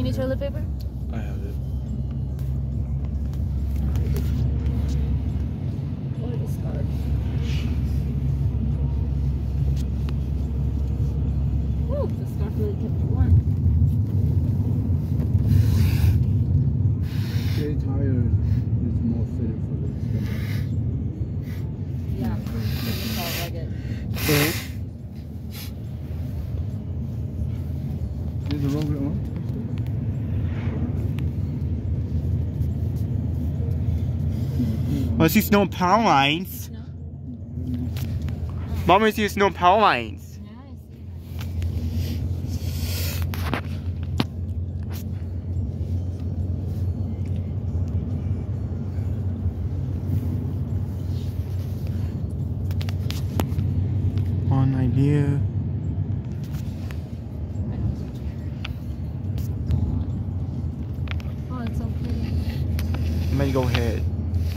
need toilet paper? I have it. Or the scarf. Woo, the scarf really kept you warm. Gray tire is more fitted for this. Yeah, it's all rugged. Is the roller on? I see snow power lines. No? Mom, I see snow power lines. Yeah, I see One idea. that. Oh, it's so pretty. Let me go ahead.